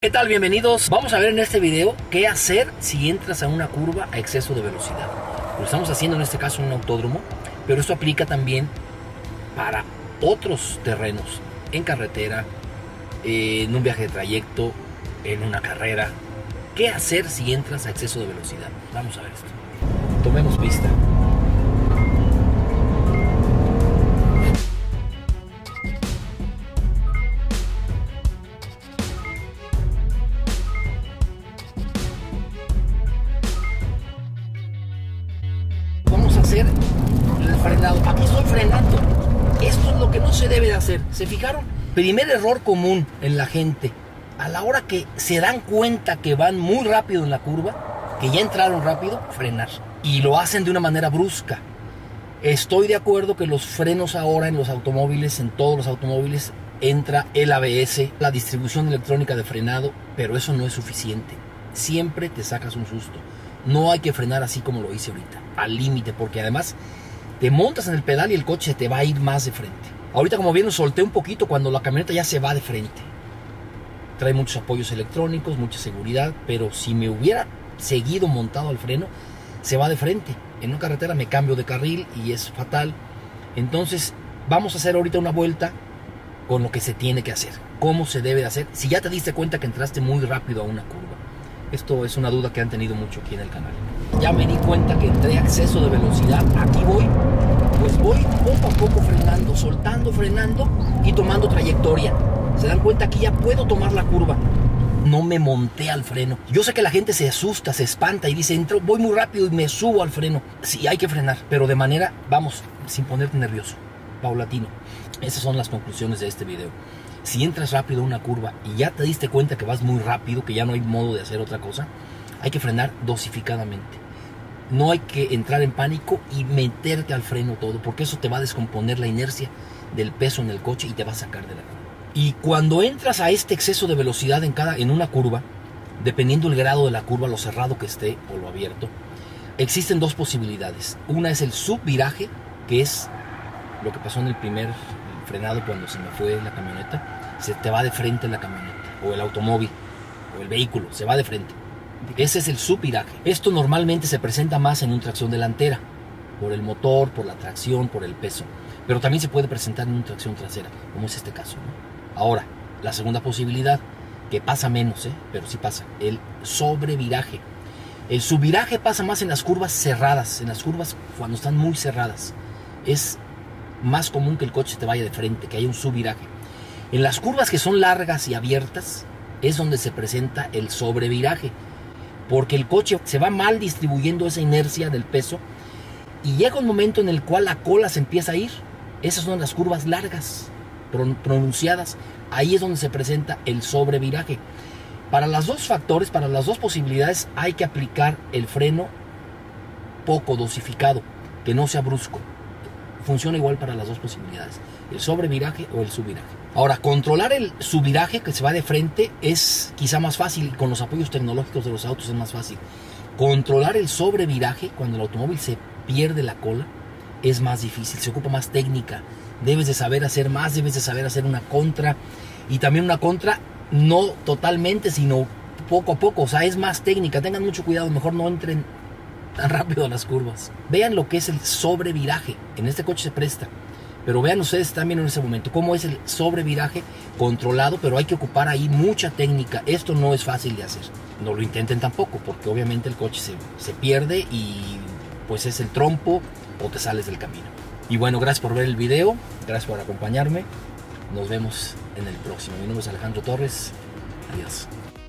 ¿Qué tal? Bienvenidos. Vamos a ver en este video qué hacer si entras a una curva a exceso de velocidad. Lo estamos haciendo en este caso en un autódromo, pero esto aplica también para otros terrenos, en carretera, en un viaje de trayecto, en una carrera. ¿Qué hacer si entras a exceso de velocidad? Vamos a ver esto. Tomemos pista. Vamos a hacer el frenado. Aquí estoy frenando. Esto es lo que no se debe de hacer. ¿Se fijaron? Primer error común en la gente. A la hora que se dan cuenta que van muy rápido en la curva, que ya entraron rápido, frenar. Y lo hacen de una manera brusca. Estoy de acuerdo que los frenos ahora en los automóviles, en todos los automóviles, entra el ABS, la distribución electrónica de frenado, pero eso no es suficiente. Siempre te sacas un susto. No hay que frenar así como lo hice ahorita, al límite, porque además te montas en el pedal y el coche te va a ir más de frente. Ahorita, como vieron, solté un poquito cuando la camioneta ya se va de frente. Trae muchos apoyos electrónicos, mucha seguridad, pero si me hubiera seguido montado al freno, se va de frente. En una carretera me cambio de carril y es fatal. Entonces vamos a hacer ahorita una vuelta con lo que se tiene que hacer, cómo se debe de hacer si ya te diste cuenta que entraste muy rápido a una curva. Esto es una duda que han tenido mucho aquí en el canal. Ya me di cuenta que entré a exceso de velocidad. Aquí voy, pues voy poco a poco frenando, soltando, frenando y tomando trayectoria. Se dan cuenta que ya puedo tomar la curva. No me monté al freno. Yo sé que la gente se asusta, se espanta y dice, voy muy rápido y me subo al freno. Sí, hay que frenar, pero de manera, vamos, sin ponerte nervioso, paulatino. Esas son las conclusiones de este video. Si entras rápido a una curva y ya te diste cuenta que vas muy rápido, que ya no hay modo de hacer otra cosa, hay que frenar dosificadamente. No hay que entrar en pánico y meterte al freno todo, porque eso te va a descomponer la inercia del peso en el coche y te va a sacar de la curva. Y cuando entras a este exceso de velocidad en una curva, dependiendo el grado de la curva, lo cerrado que esté o lo abierto, existen dos posibilidades. Una es el subviraje, que es lo que pasó en el primer frenado cuando se me fue la camioneta. Se te va de frente la camioneta, o el automóvil, o el vehículo, se va de frente. Ese es el subviraje. Esto normalmente se presenta más en una tracción delantera, por el motor, por la tracción, por el peso. Pero también se puede presentar en una tracción trasera, como es este caso, ¿no? Ahora, la segunda posibilidad, que pasa menos, pero sí pasa, el sobreviraje. El subviraje pasa más en las curvas cerradas, en las curvas cuando están muy cerradas. Es más común que el coche te vaya de frente, que haya un subviraje. En las curvas que son largas y abiertas es donde se presenta el sobreviraje, porque el coche se va mal distribuyendo esa inercia del peso y llega un momento en el cual la cola se empieza a ir. Esas son las curvas largas, pronunciadas. Ahí es donde se presenta el sobreviraje. Para los dos factores, para las dos posibilidades, hay que aplicar el freno poco dosificado, que no sea brusco. Funciona igual para las dos posibilidades, el sobreviraje o el subviraje. Ahora, controlar el subviraje que se va de frente es quizá más fácil, y con los apoyos tecnológicos de los autos es más fácil. Controlar el sobreviraje, cuando el automóvil se pierde la cola, es más difícil, se ocupa más técnica. Debes de saber hacer más, debes de saber hacer una contra, y también una contra no totalmente, sino poco a poco. O sea, es más técnica. Tengan mucho cuidado, mejor no entren tan rápido a las curvas. Vean lo que es el sobreviraje. En este coche se presta, pero vean ustedes también en ese momento cómo es el sobreviraje controlado, pero hay que ocupar ahí mucha técnica. Esto no es fácil de hacer. No lo intenten tampoco, porque obviamente el coche se pierde y pues es el trompo o te sales del camino. Y bueno, gracias por ver el video, gracias por acompañarme. Nos vemos en el próximo. Mi nombre es Alejandro Torres. Adiós.